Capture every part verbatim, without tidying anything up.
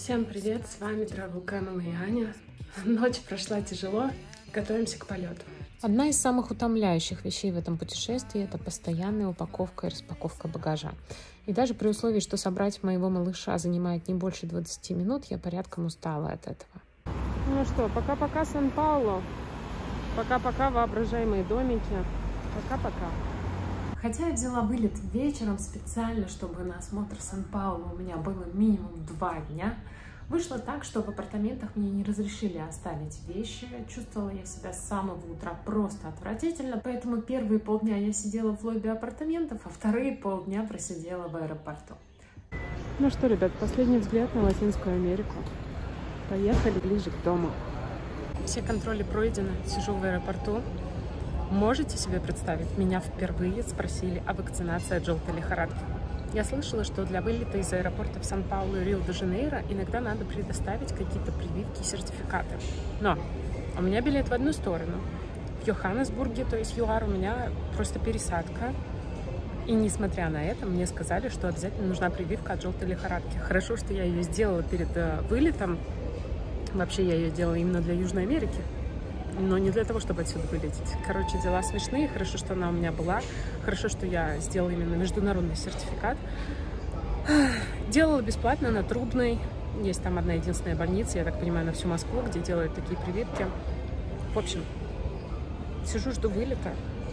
Всем привет, с вами Travel Camel и Аня. Ночь прошла тяжело, готовимся к полету. Одна из самых утомляющих вещей в этом путешествии – это постоянная упаковка и распаковка багажа. И даже при условии, что собрать моего малыша занимает не больше двадцати минут, я порядком устала от этого. Ну что, пока-пока, Сан-Паулу. Пока-пока, воображаемые домики. Пока-пока. Хотя я взяла вылет вечером специально, чтобы на осмотр Сан-Паулу у меня было минимум два дня, вышло так, что в апартаментах мне не разрешили оставить вещи. Чувствовала я себя с самого утра просто отвратительно, поэтому первые полдня я сидела в лобби апартаментов, а вторые полдня просидела в аэропорту. Ну что, ребят, последний взгляд на Латинскую Америку. Поехали ближе к дому. Все контроли пройдены, сижу в аэропорту. Можете себе представить, меня впервые спросили о вакцинации от желтой лихорадки. Я слышала, что для вылета из аэропорта в Сан-Паулу и Рио-де-Жанейро иногда надо предоставить какие-то прививки и сертификаты. Но у меня билет в одну сторону. В Йоханнесбурге, то есть ЮАР, у меня просто пересадка. И несмотря на это, мне сказали, что обязательно нужна прививка от желтой лихорадки. Хорошо, что я ее сделала перед вылетом. Вообще, я ее делала именно для Южной Америки, но не для того, чтобы отсюда вылететь. Короче, дела смешные. Хорошо, что она у меня была. Хорошо, что я сделала именно международный сертификат. Делала бесплатно на Трубной. Есть там одна единственная больница, я так понимаю, на всю Москву, где делают такие прививки. В общем, сижу, жду вылета.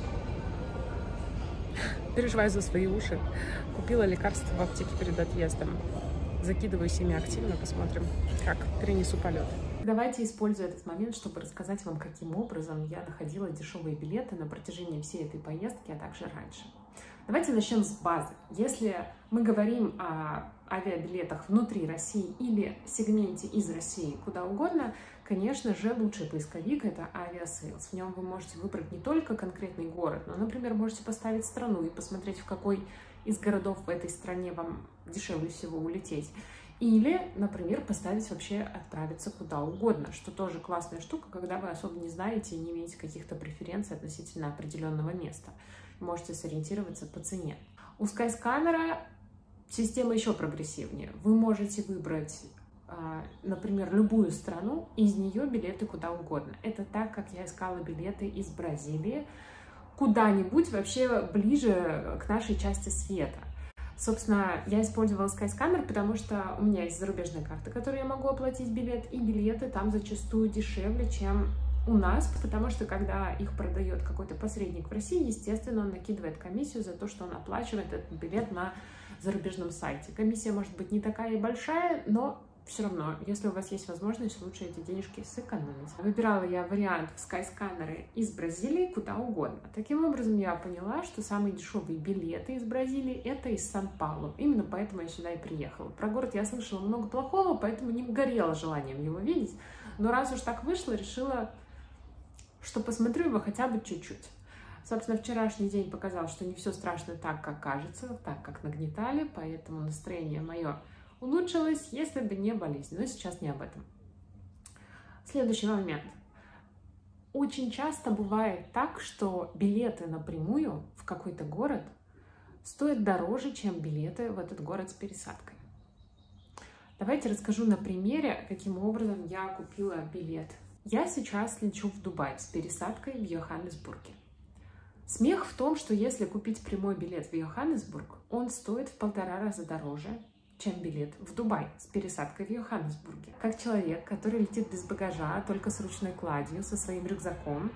Переживаю за свои уши. Купила лекарства в аптеке перед отъездом. Закидываюсь ими активно, посмотрим, как перенесу полет. Давайте используя этот момент, чтобы рассказать вам, каким образом я находила дешевые билеты на протяжении всей этой поездки, а также раньше. Давайте начнем с базы. Если мы говорим о авиабилетах внутри России или сегменте из России куда угодно, конечно же, лучший поисковик — это Aviasales. В нем вы можете выбрать не только конкретный город, но, например, можете поставить страну и посмотреть, в какой из городов в этой стране вам дешевле всего улететь. Или, например, поставить вообще отправиться куда угодно, что тоже классная штука, когда вы особо не знаете и не имеете каких-то преференций относительно определенного места. Можете сориентироваться по цене. У Skyscanner система еще прогрессивнее. Вы можете выбрать, например, любую страну, и из нее билеты куда угодно. Это так, как я искала билеты из Бразилии куда-нибудь вообще ближе к нашей части света. Собственно, я использовала Skyscanner, потому что у меня есть зарубежная карта, которой я могу оплатить билет, и билеты там зачастую дешевле, чем у нас, потому что когда их продает какой-то посредник в России, естественно, он накидывает комиссию за то, что он оплачивает этот билет на зарубежном сайте. Комиссия может быть не такая и большая, но все равно, если у вас есть возможность, лучше эти денежки сэкономить. Выбирала я вариант в Skyscanner из Бразилии куда угодно. Таким образом, я поняла, что самые дешевые билеты из Бразилии — это из Сан-Паулу. Именно поэтому я сюда и приехала. Про город я слышала много плохого, поэтому не горела желанием его видеть. Но раз уж так вышло, решила, что посмотрю его хотя бы чуть-чуть. Собственно, вчерашний день показал, что не все страшно так, как кажется, так, как нагнетали, поэтому настроение мое улучшилось, если бы не болезнь. Но сейчас не об этом. Следующий момент. Очень часто бывает так, что билеты напрямую в какой-то город стоят дороже, чем билеты в этот город с пересадкой. Давайте расскажу на примере, каким образом я купила билет. Я сейчас лечу в Дубай с пересадкой в Йоханнесбурге. Смех в том, что если купить прямой билет в Йоханнесбург, он стоит в полтора раза дороже, чем билет в Дубай с пересадкой в Йоханнесбурге. Как человек, который летит без багажа, только с ручной кладью, со своим рюкзаком,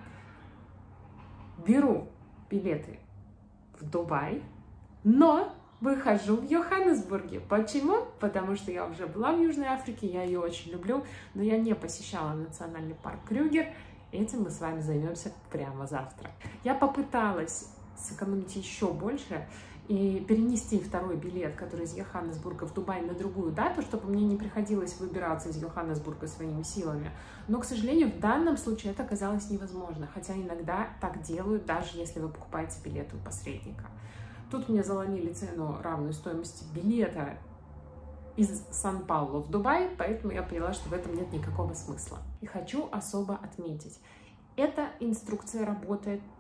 беру билеты в Дубай, но выхожу в Йоханнесбурге. Почему? Потому что я уже была в Южной Африке, я ее очень люблю, но я не посещала национальный парк Крюгер. Этим мы с вами займемся прямо завтра. Я попыталась сэкономить еще больше и перенести второй билет, который из Йоханнесбурга в Дубай, на другую дату, чтобы мне не приходилось выбираться из Йоханнесбурга своими силами. Но, к сожалению, в данном случае это оказалось невозможно, хотя иногда так делают, даже если вы покупаете билет у посредника. Тут мне заломили цену, равную стоимости билета из Сан-Паулу в Дубай, поэтому я поняла, что в этом нет никакого смысла. И хочу особо отметить, эта инструкция работает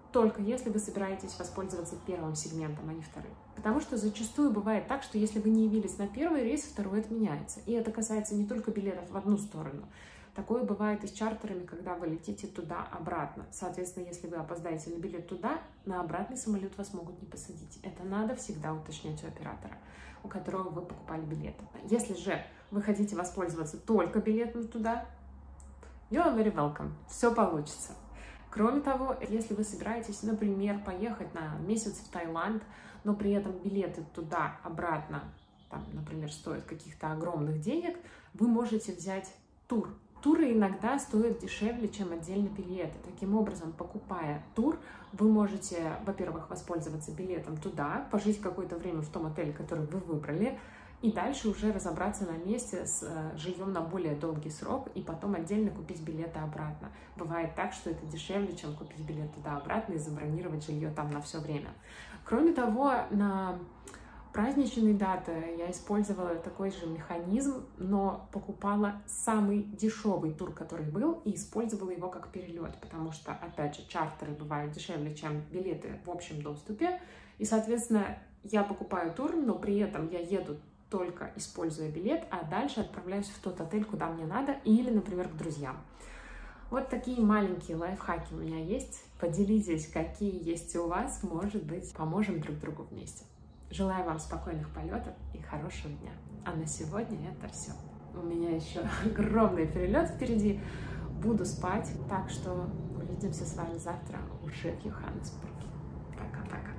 только если вы собираетесь воспользоваться первым сегментом, а не вторым. Потому что зачастую бывает так, что если вы не явились на первый рейс, второй отменяется. И это касается не только билетов в одну сторону. Такое бывает и с чартерами, когда вы летите туда-обратно. Соответственно, если вы опоздаете на билет туда, на обратный самолет вас могут не посадить. Это надо всегда уточнять у оператора, у которого вы покупали билеты. Если же вы хотите воспользоваться только билетом туда, you are very welcome. Все получится. Кроме того, если вы собираетесь, например, поехать на месяц в Таиланд, но при этом билеты туда-обратно, там, например, стоят каких-то огромных денег, вы можете взять тур. Туры иногда стоят дешевле, чем отдельно билеты. Таким образом, покупая тур, вы можете, во-первых, воспользоваться билетом туда, пожить какое-то время в том отеле, который вы выбрали, и дальше уже разобраться на месте с э, жильем на более долгий срок, и потом отдельно купить билеты обратно. Бывает так, что это дешевле, чем купить билет туда-обратно и забронировать жилье там на все время. Кроме того, на праздничные даты я использовала такой же механизм, но покупала самый дешевый тур, который был, и использовала его как перелет, потому что, опять же, чартеры бывают дешевле, чем билеты в общем доступе, и, соответственно, я покупаю тур, но при этом я еду только используя билет, а дальше отправляюсь в тот отель, куда мне надо, или, например, к друзьям. Вот такие маленькие лайфхаки у меня есть. Поделитесь, какие есть у вас, может быть, поможем друг другу вместе. Желаю вам спокойных полетов и хорошего дня. А на сегодня это все. У меня еще огромный перелет впереди. Буду спать, так что увидимся с вами завтра уже в Йоханнесбурге. Пока-пока.